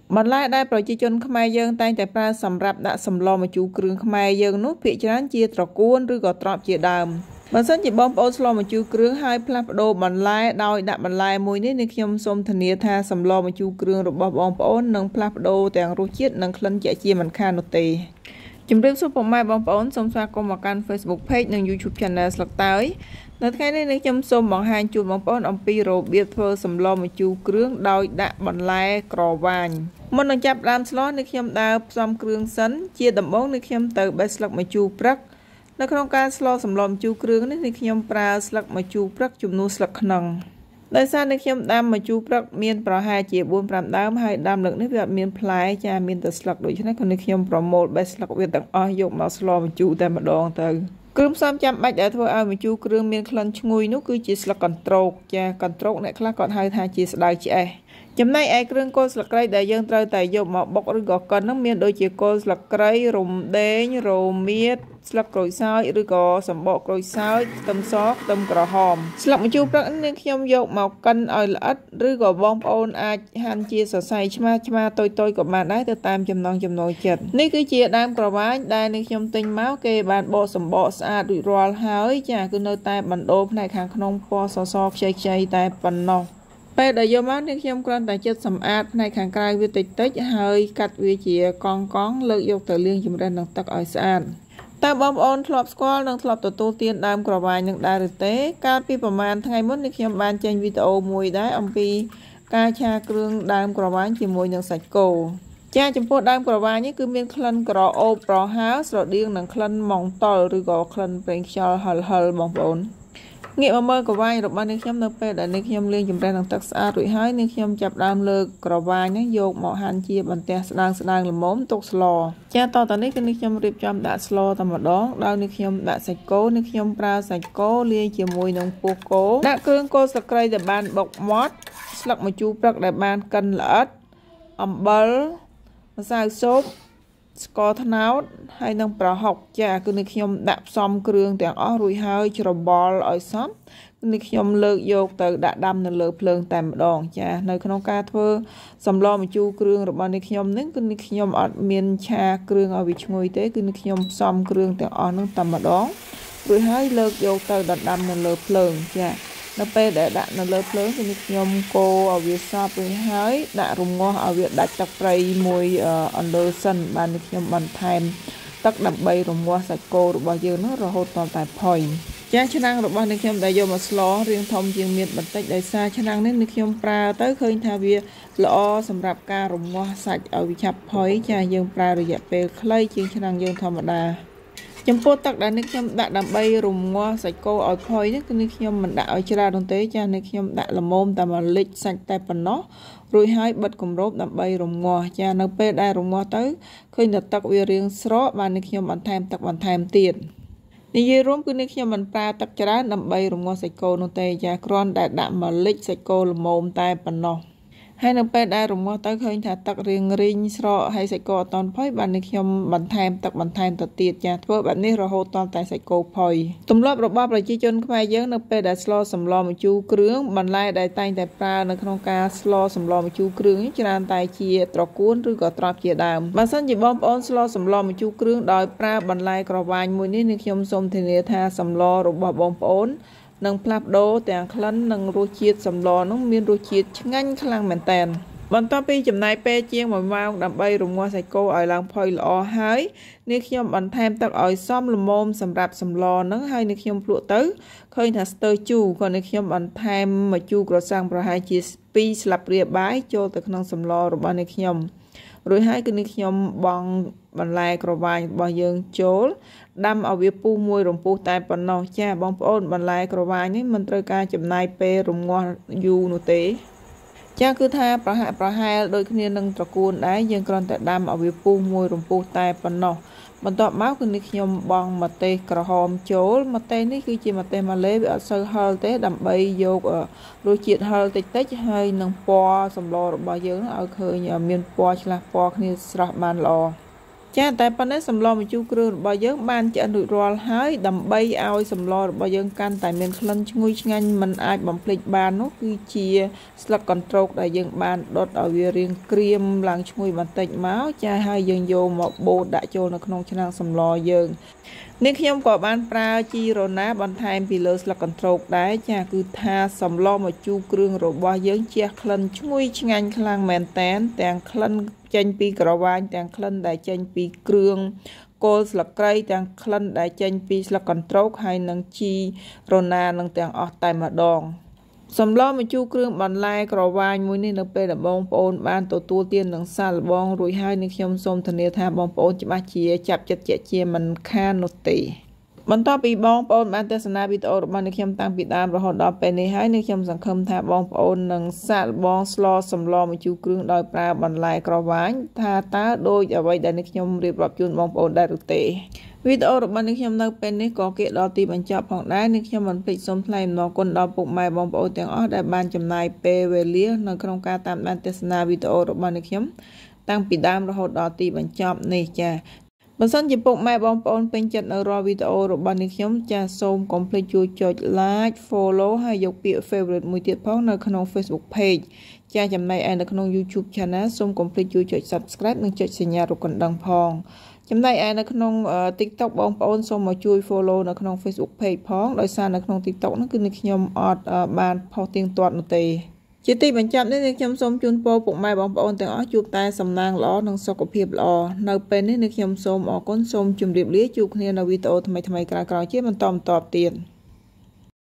បន្លែដែលប្រជាជនខ្មែរយើងតែងតែប្រើសម្រាប់ដាក់សម្លម្ជូរគ្រឿងខ្មែរយើងនោះភាគច្រើនជាត្រកួនឬក៏ត្រប់ជាដើមបើសិនជាបងប្អូនស្លម្ជូរគ្រឿងហើយផ្លាស់ប្ដូរបន្លែដោយដាក់បន្លែមួយនេះនេះខ្ញុំសូមធានាថាសម្លម្ជូរគ្រឿងរបស់បងប្អូននឹងផ្លាស់ប្ដូរទាំងរសជាតិនិងក្លិនជាក់ជាមិនខាននោះទេជំរាបសួរពុកម៉ែបងប្អូនសូមស្វាគមន៍មកកាន់ Facebook Page និង YouTube Channel ស្លឹកតើយនៅថ្ងៃនេះខ្ញុំសូមបង្ហាញជូនបងប្អូនអំពីរបៀបធ្វើសម្លម្ជូរគ្រឿងដោយដាក់បន្លែក្រវាញមុននឹងចាប់ផ្ដើមស្លនេះខ្ញុំដើរផ្សំគ្រឿងសិនជាដំបូងនេះខ្ញុំទៅបេះស្លឹកម្ជូរព្រឹកនៅក្នុងការស្លសម្លម្ជូរគ្រឿងនេះខ្ញុំប្រើស្លឹកម្ជូរព្រឹកជំនួសស្លឹកខ្នុរដោយសារនេះខ្ញុំដាំម្ជូរព្រឹកមានប្រហែលជា 4-5 ដើមហើយដាំលើកនេះវាអត់មានផ្លែចាមានតែស្លឹកដូច្នេះខ្ញុំប្រមូលបេះស្លឹកវាទាំងអស់យកមកស្លម្ជូរតែម្ដងទៅគ្រឿងផ្សំចាំបាច់ដែលធ្វើឲ្យម្ជូរគ្រឿងមានក្លិនឈ្ងុយនោះគឺជាស្លឹកកន្ទ្រោកចាកន្ទ្រោកអ្នកខ្លះគាត់ហៅថាជាស្ដៅឆ្អេះចំណែកឯគ្រឿងគល់ស្លឹកគ្រៃដែលយើងត្រូវតែយកមកបុកឬក៏កិននោះមានដូចជាគល់ស្លឹកគ្រៃរំដេងរមៀតស្លឹកក្រូចសើចឬក៏សំបកក្រូចសើចខ្ទឹមសខ្ទឹមក្រហមស្លឹកម្ជូរព្រឹកនេះខ្ញុំយកមកកិនឲ្យល្អិតឬក៏បងប្អូនអាចហាន់ជាសរសៃឆ្មាតូចក៏បានដែរទៅតាមចំណង់ចំណូលចិត្តនេះគឺជាដើមក្រវាញដែលខ្ញុំទិញមកគេបានបកសម្បកស្អាតរួចរាល់ហើយចាគឺនៅតែបណ្ដូលផ្នែកខាងក្នុងពណ៌សខ្ចីតែប៉ុណ្ណោះពេលដែលយកមកនេះខ្ញុំគ្រាន់តែចិតសម្អាតផ្នែកខាងក្រៅវាតិចហើយកាត់វាជាកង់លើកយកទៅលាងជម្រះនឹងទឹកឲ្យស្អាតតើបងប្អូនធ្លាប់ស្គាល់និងធ្លាប់ទទួលទានដើមក្រវាញនឹងដែរឬទេកាលពីប្រហែលថ្ងៃមុននេះខ្ញុំបានចេញវីដេអូមួយដែរអំពីការឆាគ្រឿងដើមក្រវាញជាមួយនឹងសាច់គោចាចំពោះដើមក្រវាញនេះគឺមានក្លិនក្រអូបប្រហើរស្រដៀងនឹងក្លិនម៉ង់តុលឬក៏ក្លិនប្រេងខ្យល់ហិលបងប្អូនងាកមកមើលក្រវាញរបស់នេះខ្ញុំនៅពេលដែលនេះខ្ញុំលាងជម្រះនឹងទឹកស្អាតរួចហើយនេះខ្ញុំចាប់ដើមលើកក្រវាញនេះយកមកហាន់ជាបន្ទះស្ដើងល្មមទុកស្លចាតទៅនេះគឺនេះខ្ញុំរៀបចំដាក់ស្លតែម្ដងដោយនេះខ្ញុំដាក់សាច់គោនេះខ្ញុំប្រើសាច់គោលាយជាមួយនឹងពោះគោដាក់គ្រឿងគល់ស្លឹកគ្រៃដែលបានបុកម៉ត់ស្លឹកម្ជូរព្រឹកដែលបានកិនល្អិតអំបិលម្សៅស៊ុបស្ករត្នោតហើយនឹងប្រហុកចាគឺនេះខ្ញុំដាក់ផ្សំគ្រឿងទាំងអស់រួចហើយច្របល់ឲ្យសព្វនេះខ្ញុំលើកយកទៅដាក់ដាំនៅលើភ្លើងតែម្ដងចានៅក្នុងការធ្វើសម្លម្ជូរគ្រឿងរបស់នេះខ្ញុំគឺនេះខ្ញុំអត់មានឆាគ្រឿងឲ្យវាឈ្ងុយទេគឺនេះខ្ញុំផ្សំគ្រឿងទាំងអស់នោះតែម្ដងរួចហើយលើកយកទៅដណ្ដាំនៅលើភ្លើងចានៅពេលដែលដាក់នៅលើភ្លើងគឺនេះខ្ញុំកូរឲ្យវាសព្វរួចហើយដាក់រងាស់ឲ្យវាដាច់ទឹកប្រៃមួយអន្លើសិនបាននេះខ្ញុំបន្ថែមទឹកដើម្បីរងាស់សាច់គោរបស់យើងនោះរហូតដល់តែផុយចាឆ្នាំងរបស់នេះខ្ញុំដែលយកមកស្លរាងធំជាងមានបន្តិចដោយសារឆ្នាំងនេះខ្ញុំប្រើទៅឃើញថាវាល្អសម្រាប់ការរងាស់សាច់ឲ្យវាឆាប់ផុយចាយើងប្រើរយៈពេលខ្លីជាងឆ្នាំងយើងធម្មតាចំពោះទឹកដែលនេះខ្ញុំដាក់ដើម្បីរងាស់សាច់គោឲ្យផុយនេះគឺនេះខ្ញុំមិនដាក់ឲ្យច្រើននោះទេចានេះខ្ញុំដាក់ល្មមតែមួយលិចសាច់តែប៉ុណ្ណោះរួចហើយបិទគម្របដើម្បីរងាស់ចានៅពេលដែលរងាស់ទៅឃើញតែទឹកវារាងស្រកបាននេះខ្ញុំបន្ថែមទឹកបន្ថែមទៀតនិយាយរួមគឺនេះខ្ញុំមិនប្រើទឹកច្រើនដើម្បីរងាស់សាច់គោនោះទេចាគ្រាន់តែដាក់មួយលិចសាច់គោល្មមតែប៉ុណ្ណោះហើយនៅពេលដែលរងាស់ទៅឃើញថាទឹករៀងរីងស្រកហើយសាច់គោអត់ទាន់ផុយបាននេះខ្ញុំបន្ថែមទឹកបន្ថែមទៅទៀតចាធ្វើបែបនេះរហូតដល់តែសាច់គោផុយទម្លាប់របស់ប្រជាជនខ្មែរយើងនៅពេលដែលស្លសម្លម្ជូរគ្រឿងបន្លែដែលតែងតែប្រើនៅក្នុងការស្លសម្លម្ជូរគ្រឿងច្រើនតែជាត្រកួនឬក៏ត្រប់ជាដើមបើសិនជាបងប្អូនស្លសម្លម្ជូរគ្រឿងដោយប្រើបន្លែក្រវាញមួយនេះខ្ញុំសូមធានាថាសម្លរបស់បងប្អូននឹងផ្លាស់ប្ដូរទាំងក្លិននិងរសជាតិសម្លនោះមានរសជាតិឆ្ងាញ់ខ្លាំងមែនតើបន្ទាប់ពីចំណាយពេលជាង1ម៉ោងដើម្បីរងាស់សាច់គោឲ្យឡើងផុយល្អហើយនេះខ្ញុំបន្ថែមទឹកឲ្យសមល្មមសម្រាប់សម្លហ្នឹងហើយនេះខ្ញុំភ្លក់ទៅឃើញថាស្ទើរជូរក៏នេះខ្ញុំបន្ថែមម្ជូរក្រសាំងប្រហែលជា2ស្លាបព្រាបាយចូលទៅក្នុងសម្លរបស់នេះខ្ញុំរួចហើយគឺនេះខ្ញុំបង់បន្លែក្រវាញរបស់យើងចូលដាំឲ្យវាពុះមួយរំពុះតែប៉ុណ្ណោះចាបងប្អូនបន្លែក្រវាញនេះមិនត្រូវការចំណាយពេលរងាស់យូរនោះទេចាគឺថាប្រហែលដូចគ្នានឹងត្រកួនដែរយើងគ្រាន់តែដាំឲ្យវាពុះមួយរំពុះតែប៉ុណ្ណោះបន្ទាប់មកគឺនេះខ្ញុំបង់ម្ទេសក្រហមចូលម្ទេសនេះគឺជាម្ទេសម៉ាឡេវាអត់សូវហឹរទេដើម្បីយករសជាតិហឹរតិចហើយនឹងពណ៌សម្លរបស់យើងឲ្យឃើញមានពណ៌ឆ្លាស់ពណ៌គ្នាស្រស់បានល្អចាតែប៉ុណ្ណេះសម្លម្ជូរគ្រឿងរបស់យើងបានឆ្អិនរួចរាល់ហើយដើម្បីឲ្យសម្លរបស់យើងកាន់តែមានក្លិនឈ្ងុយឆ្ងាញ់មិនអាចបំភ្លេចបាននោះគឺជាស្លឹកកន្ទ្រោកដែលយើងបានដុតឲ្យវារាងក្រៀមឡើងឈ្ងុយបន្តិចមកចាហើយយើងយកមកបូតដាក់ចូលនៅក្នុងឆ្នាំងសម្លយើងនេះខ្ញុំក៏បានប្រើជីរណាបន្ថែមពីលើស្លឹកកន្ទ្រោកដែរចាគឺថាសម្លម្ជូរគ្រឿងរបស់យើងជះក្លិនឈ្ងុយឆ្ងាញ់ខ្លាំងមែនតែនទាំងក្លិនចេញពីក្រវាញទាំងក្លិនដែលចេញពីគ្រឿងគល់ស្លឹកគ្រៃទាំងក្លិនដែលចេញពីស្លឹកកន្ទ្រោកហើយនឹងជីរណានឹងទាំងអស់តែម្ដងសម្លម្ជូរគ្រឿងបន្លែក្រវាញមួយនេះនៅពេលដែលបងប្អូនបានទទួលទាននឹងសាកល្បងរួចហើយនឹងខ្ញុំសូមធានាថាបងប្អូនច្បាស់ជាចាប់ចិត្តជាមិនខាននោះទេបន្ទាប់ពីបងប្អូនបានទស្សនាវីដេអូរបស់នេះខ្ញុំតាំងពីដើមរហូតដល់ពេលនេះហើយនេះខ្ញុំសង្ឃឹមថាបងប្អូននឹងសាកល្បងស្លសម្លម្ជូរគ្រឿងដោយប្រើបន្លែក្រវាញថាតើដូចអ្វីដែលនេះខ្ញុំរៀបរាប់ជូនបងប្អូនដែរឬទេវីដេអូរបស់នេះខ្ញុំនៅពេលនេះក៏គេដល់ទីបញ្ចប់ផងដែរនេះខ្ញុំមិនភ្លេចសូមថ្លែងអំណរគុណដល់ពុកម៉ែបងប្អូនទាំងអស់ដែលបានចំណាយពេលវេលានៅក្នុងការតាមដានទស្សនាវីដេអូរបស់នេះខ្ញុំតាំងពីដើមរហូតដល់ទីបញ្ចប់នេះចាបើសិនជាពុកម៉ែបងប្អូនពេញចិត្តនៅរាល់វីដេអូរបស់នេះខ្ញុំចាសូមកុំភ្លេចជួយចុច like follow ហើយយកពាក្យ favorite មួយទៀតផងនៅក្នុង Facebook page ចាចំណែកឯនៅក្នុង YouTube channel សូមកុំភ្លេចជួយចុច subscribe និងចុចសញ្ញារូបកណ្ដឹងផងចំណែកឯនៅក្នុង TikTok បងប្អូនសូមមកជួយ follow នៅក្នុង Facebook page ផងដោយសារនៅក្នុង TikTok នោះគឺខ្ញុំអត់បានផុសទៀងទាត់នោះទេជាទីបញ្ចប់នេះខ្ញុំសូមជូនពរពុកម៉ែបងប្អូនទាំងអស់ជួបតែសំណាងល្អនិងសុខភាពល្អនៅពេលនេះខ្ញុំសូមអរគុណសូមជម្រាបលាជួបគ្នានៅវីដេអូថ្មីៗក្រោយៗជាបន្តទៀត